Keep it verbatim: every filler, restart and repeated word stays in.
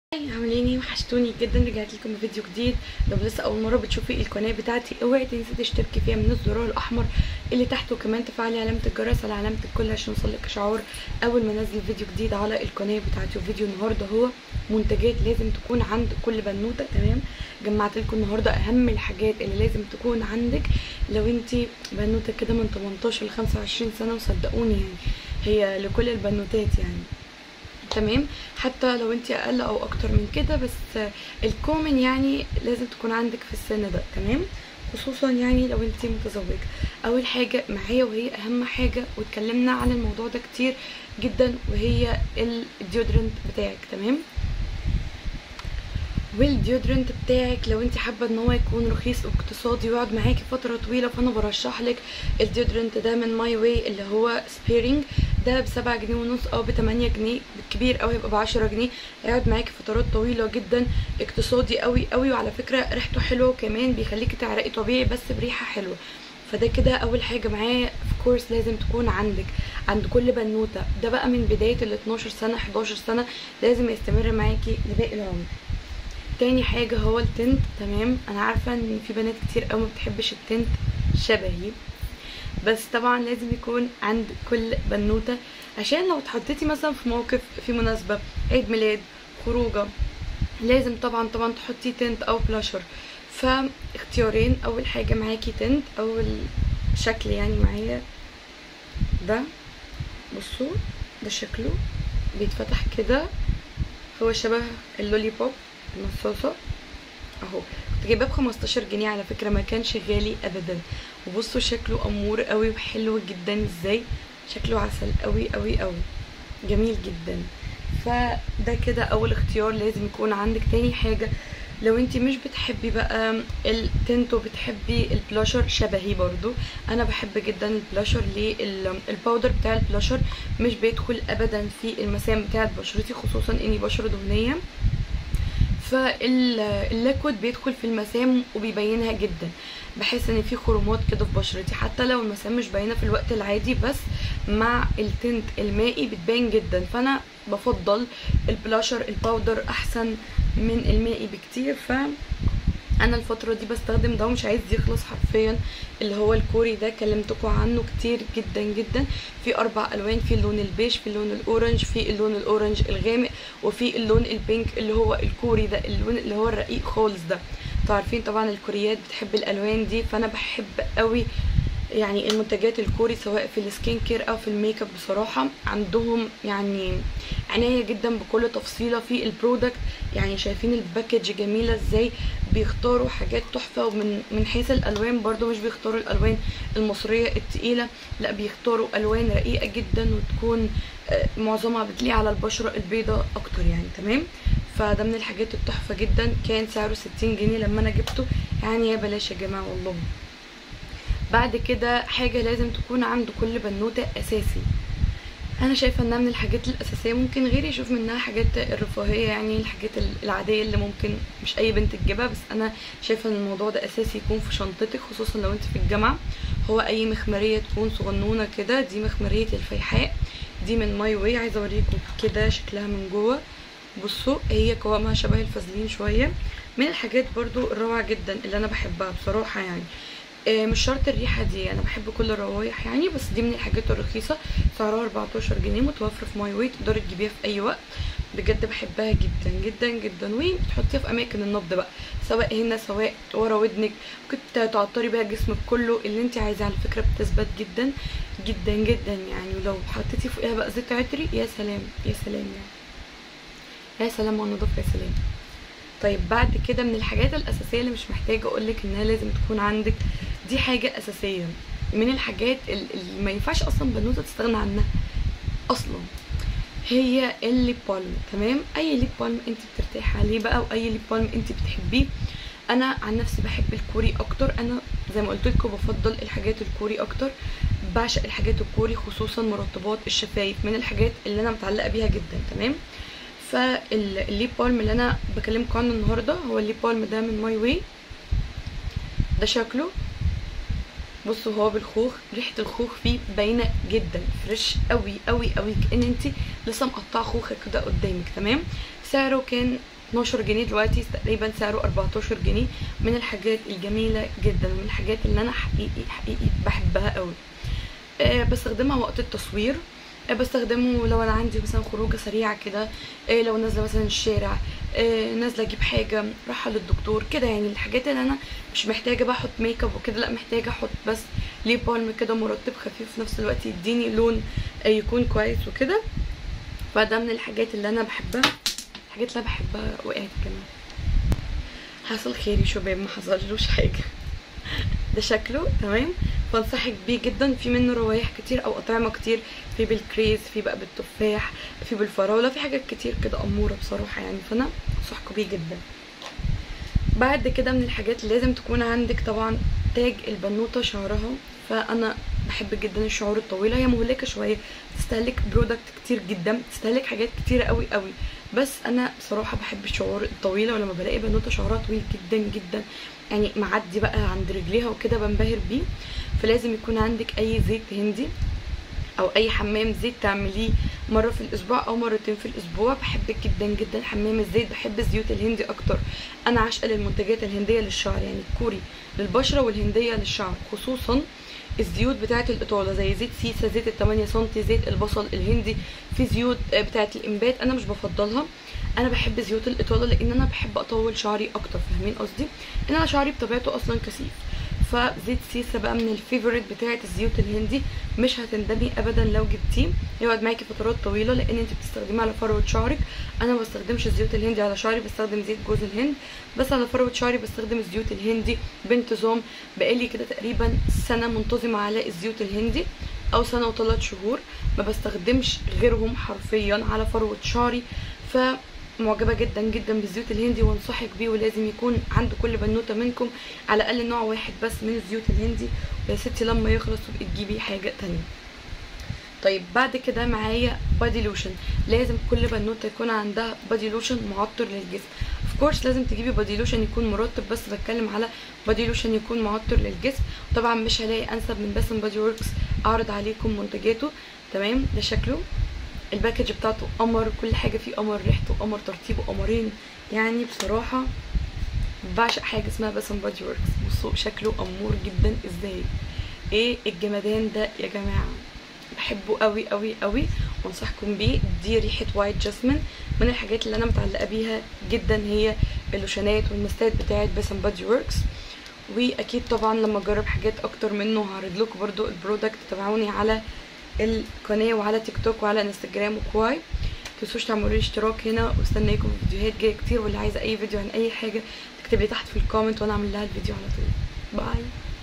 هاي عاملين ايه؟ وحشتوني جدا. رجعت لكم بفيديو جديد. لو لسه اول مره بتشوفي القناه بتاعتي اوعي تنسي تشتركي فيها من الزرار الاحمر اللي تحت، وكمان تفعلي علامه الجرس على علامه الكل عشان يوصلك اشعار اول ما انزل فيديو جديد على القناه بتاعتي. وفيديو النهارده هو منتجات لازم تكون عند كل بنوته. تمام، جمعت لكم النهارده اهم الحاجات اللي لازم تكون عندك لو انت بنوته كده من تمنتاشر ل خمسة وعشرين سنه، وصدقوني يعني هي لكل البنوتات يعني. تمام، حتى لو انت اقل او اكتر من كده، بس الكومن يعني لازم تكون عندك في السن ده. تمام، خصوصا يعني لو انت متزوجه. اول حاجه معايا وهي اهم حاجه، واتكلمنا عن الموضوع ده كتير جدا، وهي الديودرنت بتاعك. تمام، والديودرنت بتاعك لو انت حابه ان هو يكون رخيص واقتصادي ويقعد معاكي فتره طويله، فانا برشح لك الديودرنت ده من ماي واي اللي هو سبيرنج. ده بسبعة جنيه ونص او بتمانية جنيه، بالكبير قوي يبقى بعشرة جنيه. هيقعد معاكي فترات طويله جدا، اقتصادي قوي قوي، وعلى فكره ريحته حلوه، وكمان بيخليكي تعرقي طبيعي بس بريحه حلوه. فده كده اول حاجه معاه في كورس لازم تكون عندك عند كل بنوته. ده بقى من بدايه ال اتناشر سنه حداشر سنه، لازم يستمر معاكي لباقي العمر. تاني حاجه هو التنت. تمام، انا عارفه ان في بنات كتير قوي ما بتحبش التنت شبهي، بس طبعا لازم يكون عند كل بنوته، عشان لو اتحطيتي مثلا في موقف، في مناسبه، عيد ميلاد، خروجه، لازم طبعا طبعا تحطي تنت او بلاشر. فاختيارين، اول حاجه معاكي تنت، اول شكل يعني معايا ده، بصوا ده شكله بيتفتح كده، هو شبه اللولي بوب المصاصه اهو. كنت جايباه بخمستاشر جنيه على فكره، ما كانش غالي ابدا. وبصوا شكله امور قوي وحلو جدا، ازاي شكله عسل قوي قوي قوي، جميل جدا. فده كده اول اختيار لازم يكون عندك. تاني حاجه، لو انت مش بتحبي بقى التنت وبتحبي البلاشر شبهي برضو، انا بحب جدا البلاشر. ليه؟ الباودر بتاع البلاشر مش بيدخل ابدا في المسام بتاعه بشرتي، خصوصا اني بشره دهنيه، فالليكويد بيدخل في المسام وبيبينها جدا. بحس ان في خرومات كده في بشرتي، حتى لو المسام مش باينه في الوقت العادي، بس مع التنت المائي بتبان جدا. فانا بفضل البلاشر الباودر احسن من المائي بكتير. ف انا الفتره دي بستخدم ده ومش عايز يخلص حرفيا، اللي هو الكوري ده كلمتكم عنه كتير جدا جدا. في اربع الوان، في اللون البيج، في اللون الاورنج، في اللون الاورنج الغامق، وفي اللون البينك اللي هو الكوري ده، اللون اللي هو الرقيق خالص ده. عارفين طبعا الكوريات بتحب الالوان دي، فانا بحب قوي يعني المنتجات الكوري، سواء في السكين كير او في الميك اب. بصراحه عندهم يعني عنايه جدا بكل تفصيله في البرودكت. يعني شايفين الباكج جميله ازاي، بيختاروا حاجات تحفه. ومن من حيث الالوان برضو مش بيختاروا الالوان المصريه التقيله، لا بيختاروا الوان رقيقه جدا، وتكون معظمها بتليق على البشره البيضاء اكتر يعني. تمام، فده من الحاجات التحفه جدا. كان سعره ستين جنيه لما انا جبته، يعني يا بلاش يا جماعه والله. بعد كده حاجه لازم تكون عند كل بنوته اساسي، انا شايفه انها من الحاجات الاساسيه، ممكن غيري يشوف منها حاجات الرفاهيه، يعني الحاجات العاديه اللي ممكن مش اي بنت تجيبها، بس انا شايفه ان الموضوع ده اساسي يكون في شنطتك، خصوصا لو انت في الجامعه. هو اي مخمريه تكون صغنونه كده، دي مخمريه الفيحاء، دي من ماي واي. عايزه اوريكم كده شكلها من جوه. بصوا هي قوامها شبه الفازلين شويه، من الحاجات برضو الروعه جدا اللي انا بحبها بصراحه يعني. مش شرط الريحه دي، انا بحب كل الروايح يعني، بس دي من الحاجات الرخيصه، سعرها اربعتاشر جنيه، متوفره في ماي واي، تقدري تجيبيها في اي وقت. بجد بحبها جدا جدا جدا. وتحطيها في اماكن النبض بقى، سواء هنا سواء ورا ودنك، ممكن تعطري بيها جسمك كله اللي انت عايزاه. على فكره بتثبت جدا جدا جدا يعني، ولو حطيتي فوقها بقى زيت عطري يا سلام يا سلام يعني، يا سلام على النضافه، يا سلام. طيب بعد كده من الحاجات الاساسيه اللي مش محتاجه اقولك انها لازم تكون عندك، دي حاجه اساسيه من الحاجات اللي ما ينفعش اصلا بنوته تستغنى عنها اصلا، هي الليب بالم. تمام، اي ليب بالم انت بترتاحي عليه بقى، واي ليب بالم انت بتحبيه. انا عن نفسي بحب الكوري اكتر، انا زي ما قلت لكم بفضل الحاجات الكوري اكتر، بعشق الحاجات الكوري، خصوصا مرطبات الشفايف من الحاجات اللي انا متعلقه بيها جدا. تمام، فالليب بالم اللي انا بكلمكم عنه النهارده هو الليب بالم ده من ماي واي. ده شكله، بصوا هو بالخوخ، ريحه الخوخ فيه باينه جدا، فريش قوي قوي قوي، كأن انت لسه مقطعه خوخه كده قدامك. تمام، سعره كان اتناشر جنيه دلوقتي، تقريبا سعره اربعتاشر جنيه. من الحاجات الجميله جدا ومن الحاجات اللي انا حقيقي حقيقي بحبها قوي. أه بستخدمها وقت التصوير، أه بستخدمه لو انا عندي مثلا خروجه سريعه كده، أه لو نازله مثلا الشارع، أه نازله اجيب حاجه، رايحه للدكتور كده. يعني الحاجات اللي انا مش محتاجه بقى احط ميك اب وكده، لا محتاجه احط بس ليب بالم كده مرطب خفيف في نفس الوقت يديني لون أه يكون كويس وكده. فده من الحاجات اللي انا بحبها. الحاجات اللي انا بحبها وقعت كمان. حصل خير يا شباب، ما حصلوش حاجه. ده شكله تمام، فانصحك بيه جدا. في منه روايح كتير او اطعمه كتير، في بالكريز، في بقى بالتفاح، في بالفراوله، في حاجات كتير كده اموره بصراحه يعني. فانا انصحكم بيه جدا. بعد كده من الحاجات اللي لازم تكون عندك طبعا تاج البنوته شعرها. فانا بحب جدا الشعور الطويله، هي مهلكه شويه، تستهلك برودكت كتير جدا، تستهلك حاجات كتيره قوي قوي، بس انا بصراحه بحب الشعور الطويله. ولما بلاقي بنوته شعرها طويل جدا جدا يعني معدي بقى عند رجليها وكده بنبهر بيه. فلازم يكون عندك اي زيت هندي او اي حمام زيت تعمليه مره في الاسبوع او مرتين في الاسبوع. بحب جدا جدا حمام الزيت، بحب الزيوت الهندي اكتر. انا عاشقه للمنتجات الهنديه للشعر، يعني الكوري للبشره والهنديه للشعر، خصوصا الزيوت بتاعه الاطاله زي زيت سيسا، زيت التمانية سنتي، زيت البصل الهندي. في زيوت بتاعه الانبات انا مش بفضلها، انا بحب زيوت الاطاله لان انا بحب اطول شعري اكتر. فاهمين قصدي؟ ان انا شعري بطبيعته اصلا كثيف. فزيت سيسا بقى من الفيفوريت بتاعه الزيوت الهندي، مش هتندمي ابدا لو جبتيه، يقعد معاكي فترات طويله لان انت بتستخدميه على فروه شعرك. انا ما بستخدمش الزيوت الهندي على شعري، بستخدم زيت جوز الهند، بس على فروه شعري بستخدم الزيوت الهندي بانتظام. بقالي كده تقريبا سنه منتظمه على الزيوت الهندي او سنه وثلاث شهور، ما بستخدمش غيرهم حرفيا على فروه شعري. ف معجبه جدا جدا بالزيوت الهندي وانصحك بيه، ولازم يكون عند كل بنوته منكم على الاقل نوع واحد بس من الزيوت الهندي. ويا ستي لما يخلص تبقي تجيبي حاجه تانية. طيب بعد كده معايا بادي لوشن. لازم كل بنوته يكون عندها بادي لوشن معطر للجسم. اوف كورس لازم تجيبي بادي لوشن يكون مرطب، بس بتكلم على بادي لوشن يكون معطر للجسم. طبعا مش هلاقي انسب من باسم بادي وركس اعرض عليكم منتجاته. تمام، ده شكله، الباكج بتاعته قمر، كل حاجه فيه قمر، ريحته قمر، ترطيبه قمرين. يعني بصراحه بعشق حاجه اسمها باسم بادي وركس. بصوا شكله امور جدا ازاي، ايه الجمدان ده يا جماعه، بحبه قوي قوي قوي وانصحكم بيه. دي ريحه وايت جاسمين، من الحاجات اللي انا متعلقه بيها جدا هي اللوشنات والمستات بتاعه باسم بادي وركس. واكيد طبعا لما اجرب حاجات اكتر منه هعرض لكم برده البرودكت. تابعوني على القناه وعلى تيك توك وعلى انستجرام وكواي. متنسوش تعملوا لي اشتراك هنا، واستناكم فيديوهات جايه كتير. واللي عايزه اي فيديو عن اي حاجه تكتب لي تحت في الكومنت وانا اعمل لها الفيديو على طول. باي.